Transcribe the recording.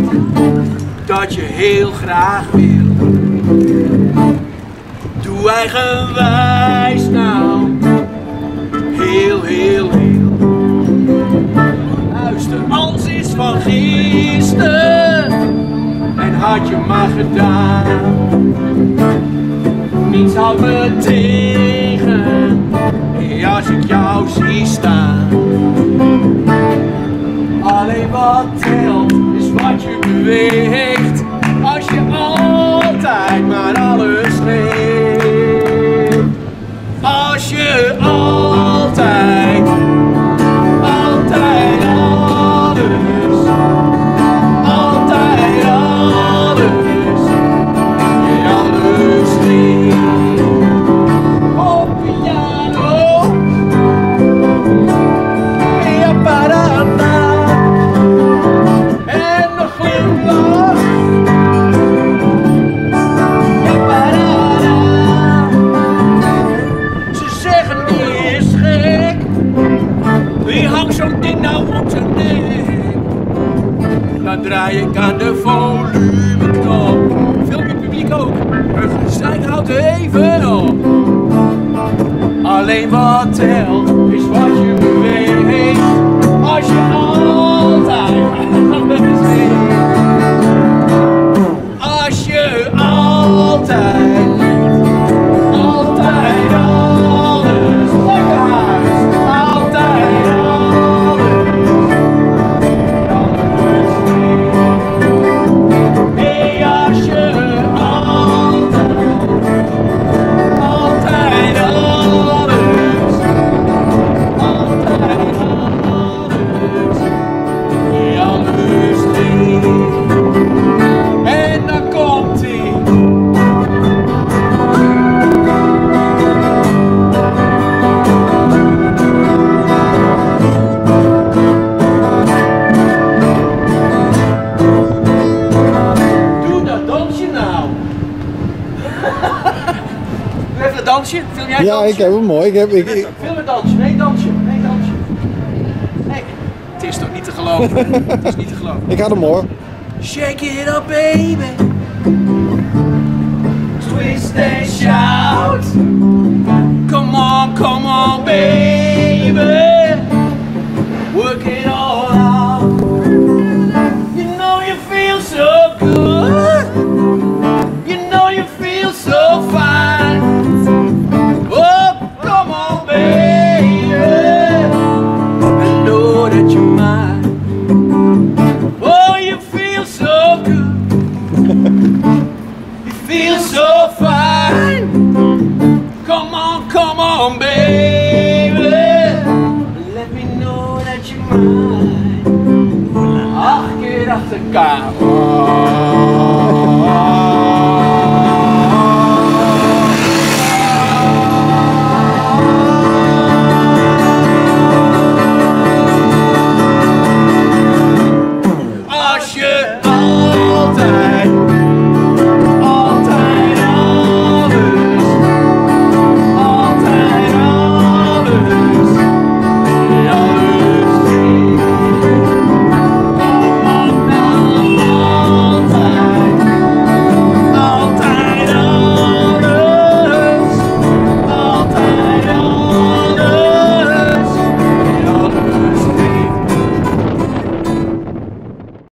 dat je heel graag wil. Doe eigenwijs nou, heel, heel, heel. Luister, alles is van gisteren en had je maar gedaan. Niets houdt me tegen, als ik jou zie staan. Alleen wat telt is wat je beweegt, als je altijd maar alles geeft. Als je altijd, altijd alles, altijd alles, alles geeft. Op piano, ja parada. En nog glimlach, ja parada. Ze zeggen die is gek, wie hangt zo'n ding nou op zijn nek? Dan draai ik aan de volumeknop, film je publiek ook, een gezeik houdt even op. Alleen wat telt is wat je beweegt, als je altijd alles weet. Als je altijd, altijd alles, lekker huis, altijd alles, alles weet. Hey, als je altijd, altijd alles, altijd alles, alles weet. En dan komt ie. Doe dat dansje nou. Doe even dat dansje. Film jij het Ja, dansje? ik heb hem mooi. Film het dansje. Nee, dansje. Nee, dansje. Nee. Het is toch niet te geloven. Het is niet te geloven. Ik had hem hoor. Shake it up, baby. Twist and shout. Come on, baby. Work it all out. You know you feel so good. You know you feel so fine. Oh, come on, baby. I know that you're mine. Oh, you feel so good. You feel so fine. Come on, baby. Let me know that you're mine. 8 keer achter elkaar.